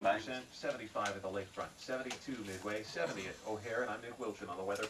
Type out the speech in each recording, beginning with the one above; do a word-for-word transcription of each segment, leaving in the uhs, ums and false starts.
Accent, seventy-five at the lakefront, seventy-two midway, seventy at O'Hare, and I'm Nick Wilchin on the weather.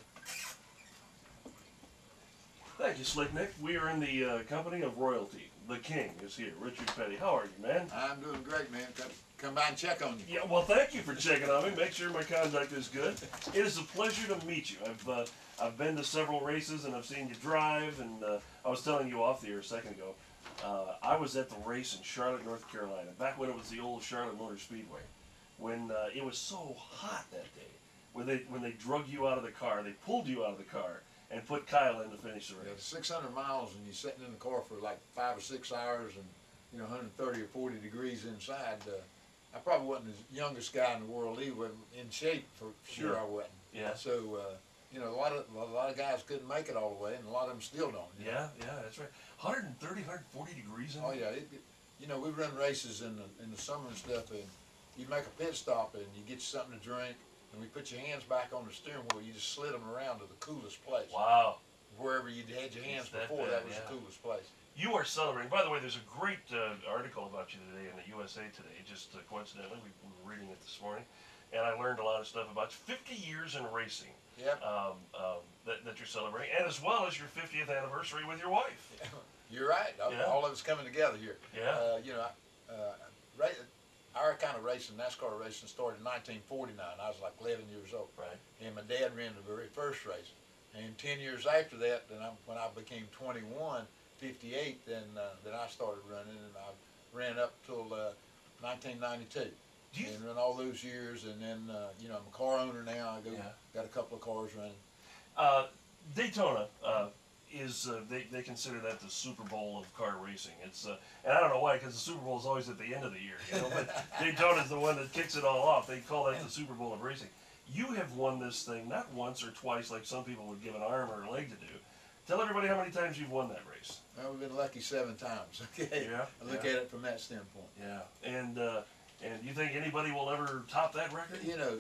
Thank you, Slick Nick. We are in the uh, company of royalty. The king is here, Richard Petty. How are you, man? I'm doing great, man. Come, come by and check on you. Yeah, well, thank you for checking on me. Make sure my conduct is good. It is a pleasure to meet you. I've uh, I've been to several races and I've seen you drive. And uh, I was telling you off the air a second ago. Uh, I was at the race in Charlotte, North Carolina, back when it was the old Charlotte Motor Speedway, when uh, it was so hot that day. When they when they drug you out of the car, they pulled you out of the car and put Kyle in to finish the race. Yeah, six hundred miles and you're sitting in the car for like five or six hours and you know one hundred thirty or forty degrees inside. Uh, I probably wasn't the youngest guy in the world either. In shape for sure, yeah. I wasn't. Yeah. So uh, you know a lot of a lot of guys couldn't make it all the way, and a lot of them still don't. You yeah, know? yeah, that's right. one hundred thirty, one hundred forty degrees. In oh it? yeah, it, it, you know we run races in the in the summer and stuff, and you make a pit stop and you get you something to drink, and we put your hands back on the steering wheel. You just slid them around to the coolest place. Wow. Wherever you'd had your hands that before, bad, that was yeah. the coolest place. You are celebrating. By the way, there's a great uh, article about you today in the U S A Today. Just uh, coincidentally, we were reading it this morning, and I learned a lot of stuff about fifty years in racing. Yep. Um, um, that, that you're celebrating, and as well as your fiftieth anniversary with your wife. You're right. Yeah. All of it's coming together here. Yeah. Uh, you know, uh, ra our kind of racing, NASCAR racing, started in nineteen forty-nine. I was like eleven years old. Right. And my dad ran the very first race. And ten years after that, then I, when I became twenty-one, fifty-eight, then uh, then I started running, and I ran up till uh, nineteen ninety-two. Do you and run all those years, and then uh, you know I'm a car owner now. I go yeah. got a couple of cars running. Uh, Daytona uh, is uh, they they consider that the Super Bowl of car racing. It's uh, and I don't know why, because the Super Bowl is always at the end of the year. You know, but Daytona is the one that kicks it all off. They call that the Super Bowl of racing. You have won this thing not once or twice like some people would give an arm or a leg to do. Tell everybody how many times you've won that race. Well, we've been lucky seven times. Okay. Yeah. I look yeah. at it from that standpoint. Yeah. And uh, and you think anybody will ever top that record? You know,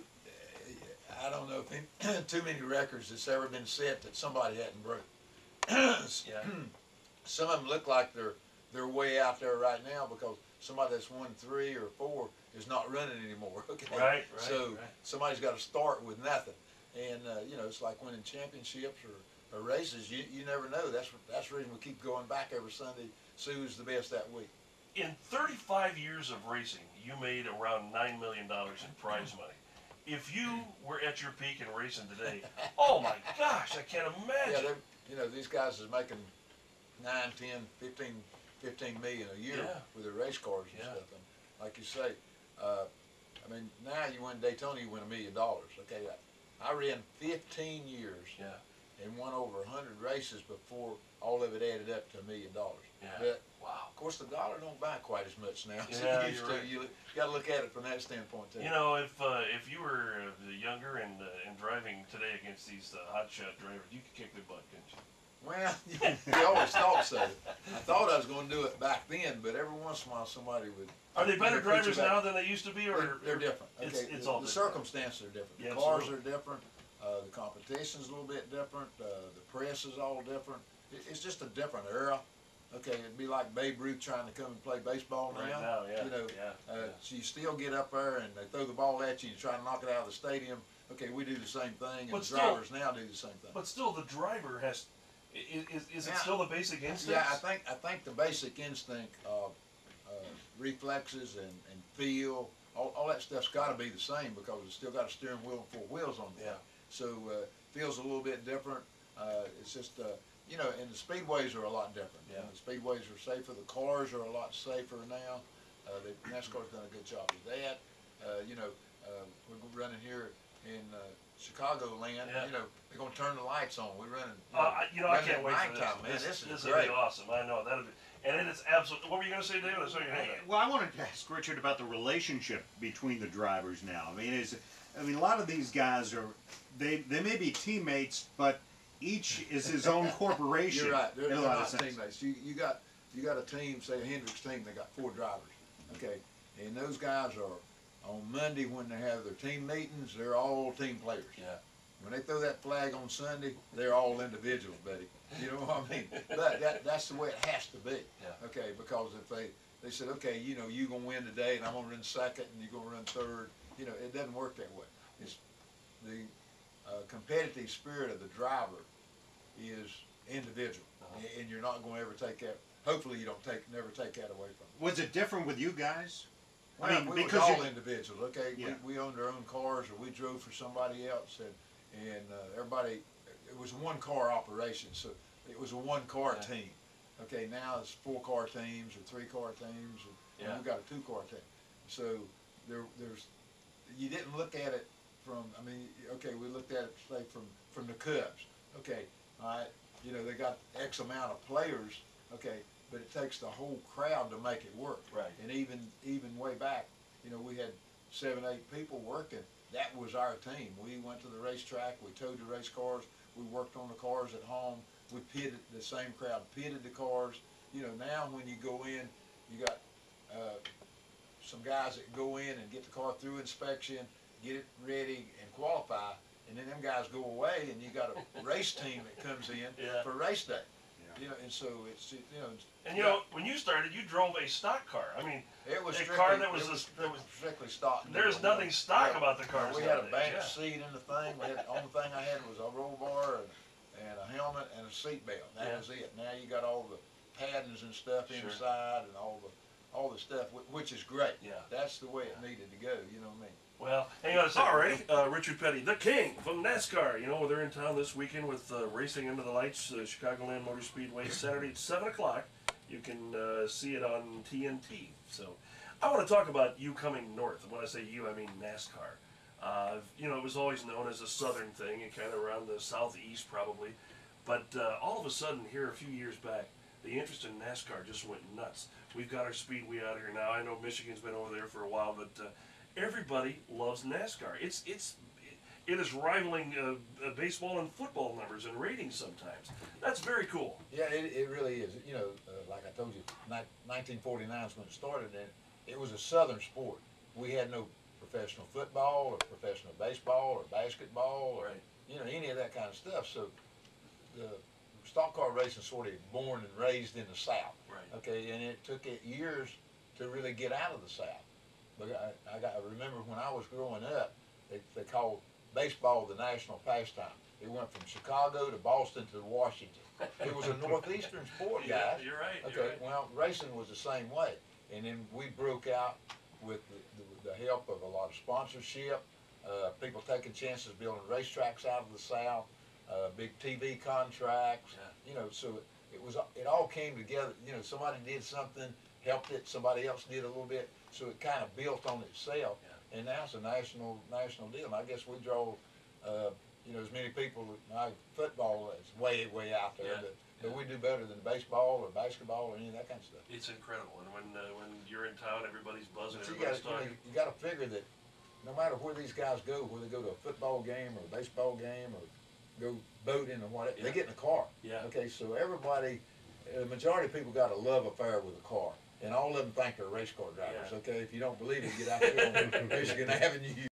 I don't know if any, too many records that's ever been set that somebody hadn't broke. Yeah. Some of them look like they're they're way out there right now because somebody that's won three or four is not running anymore. Okay. Right. Right. So right. somebody's got to start with nothing, and uh, you know it's like winning championships or, or races. You you never know. That's that's the reason we keep going back every Sunday. See who's the best that week. In thirty-five years of racing, you made around nine million dollars in prize money. If you were at your peak in racing today, oh my gosh, I can't imagine. Yeah, you know, these guys is making nine, ten, fifteen, fifteen million a year yeah. with their race cars and yeah. stuff. And like you say, uh, I mean, now you win Daytona, you win a million dollars. Okay, I, I ran fifteen years yeah. and won over a hundred races before all of it added up to a million dollars. Yeah. But, wow. Of course, the dollar don't buy quite as much now. Yeah, as it used to. right. You got to look at it from that standpoint too. You know, if uh, if you were uh, younger and uh, and driving today against these uh, hotshot drivers, you could kick their butt, couldn't you? Well, you always thought so. I thought I was going to do it back then, but every once in a while somebody would. Are they better you know, drivers now than they used to be, or they're, they're different? Okay, it's, it's the, all the different. circumstances are different. Yeah, the cars absolutely. are different. Uh, the competition's a little bit different. Uh, the press is all different. It, it's just a different era. Okay, it'd be like Babe Ruth trying to come and play baseball now. Right now, yeah. You know, yeah, uh, yeah. so you still get up there and they throw the ball at you. You try to knock it out of the stadium. Okay, we do the same thing, and But the still, drivers now do the same thing. But still, the driver has. Is, is, is it Yeah. still the basic instinct? Yeah, I think I think the basic instinct of uh, reflexes and, and feel, all, all that stuff's got to be the same because it's still got a steering wheel and four wheels on it. Yeah. So uh, feels a little bit different. Uh, it's just uh, you know, and the speedways are a lot different. Yeah. And the speedways are safer. The cars are a lot safer now. Uh, they, NASCAR's done a good job with that. Uh, you know, uh, we're running here in uh, Chicagoland. Yeah. You know, they're going to turn the lights on. We're running. You Uh, know, I- you know, I running can't at wait for this. nighttime, man. This, This is this great. will be awesome. I know that'll be, and it is absolutely. What were you going to say, David? I saw your hand up. Well, I wanted to ask Richard about the relationship between the drivers now. I mean, is I mean, a lot of these guys are they they may be teammates, but each is his own corporation. You're right. They're, in a they're lot not of sense. teammates. You you got you got a team, say a Hendricks team. They got four drivers. Okay, and those guys are on Monday when they have their team meetings. They're all team players. Yeah. When they throw that flag on Sunday, they're all individuals, buddy. You know what I mean? But that that's the way it has to be. Yeah. Okay, because if they they said, okay, you know, you're gonna win today, and I'm gonna run second, and you're gonna run third. You know, it doesn't work that way. It's the uh, competitive spirit of the driver is individual, Uh-huh. and you're not going to ever take that. Hopefully, you don't take never take that away from them. Was it different with you guys? Well, I mean, we because was all you- individuals. Okay, Yeah. we, we owned our own cars, or we drove for somebody else, and and uh, everybody. It was a one car operation, so it was a one car Yeah. team. Okay, now it's four car teams or three car teams, and, Yeah. and we got a two car team. So there, there's you didn't look at it from. I mean, okay, we looked at it say from from the Cubs. Okay, all right, you know they got X amount of players. Okay, but it takes the whole crowd to make it work. Right. And even even way back, you know, we had seven, eight people working. That was our team. We went to the racetrack. We towed the race cars. We worked on the cars at home. We pitted, the same crowd pitted the cars. You know, now when you go in, you got uh, some guys that go in and get the car through inspection, get it ready and qualify, and then them guys go away, and you got a race team that comes in Yeah. for race day. Yeah. You know, and so it's, you know. it's- And you know, when you started, you drove a stock car. I mean, It was a strictly, car that was it a- was, that it was- was strictly stock. there's deal, you nothing know. stock Yeah. about the cars We had a nowadays, bench yeah. seat in the thing. We had, the only thing I had was a roll bar and, and a helmet and a seat belt. That Yeah. was it. Now you got all the paddings and stuff Sure. inside and all the all the stuff, wh- which is great. Yeah. That's the way it needed to go. You know what I mean? Well, hang on a second. Alrighty, uh, Richard Petty, the king from NASCAR. You know, they're in town this weekend with uh, Racing Into the Lights, uh, Chicagoland Motor Speedway, Saturday at seven o'clock. You can uh, see it on T N T. So, I want to talk about you coming north. When I say you, I mean NASCAR. Uh, you know, it was always known as a southern thing, and kind of around the southeast probably. But uh, all of a sudden, here a few years back, the interest in NASCAR just went nuts. We've got our speedway out here now. I know Michigan's been over there for a while, but uh, everybody loves NASCAR. It's it's it is rivaling uh, uh, baseball and football numbers and ratings sometimes. That's very cool. Yeah, it, it really is. You know, uh, like I told you, ni- nineteen forty-nine is when it started, and it was a southern sport. We had no professional football or professional baseball or basketball or Right. you know any of that kind of stuff. So the stock car racing sort of born and raised in the South. Right. Okay, and it took it years to really get out of the South. But I, I, got, I remember when I was growing up, they, they called baseball the national pastime. It went from Chicago to Boston to Washington. It was a northeastern sport, Yeah, guys. you're right. Okay, You're right. well, racing was the same way. And then we broke out with the, the, the help of a lot of sponsorship, uh, people taking chances building racetracks out of the South, uh, big T V contracts, Yeah. you know, so it, it was, it all came together. You know, somebody did something, helped it, somebody else did a little bit, so it kind of built on itself. Yeah. And now it's a national, national deal. And I guess we draw, uh, you know, as many people, my football is way, way out there, Yeah. but, but we do better than baseball or basketball or any of that kind of stuff. It's incredible, and when uh, when you're in town, everybody's buzzing, But you everybody's got you, know, talking. you got to figure that no matter where these guys go, whether they go to a football game or a baseball game or go boating or whatever, Yeah. they get in a car. Yeah. Okay, so everybody, the majority of people got a love affair with a car, and all of them think they're race car drivers. Yeah. Okay, if you don't believe it, get out there on Michigan Avenue.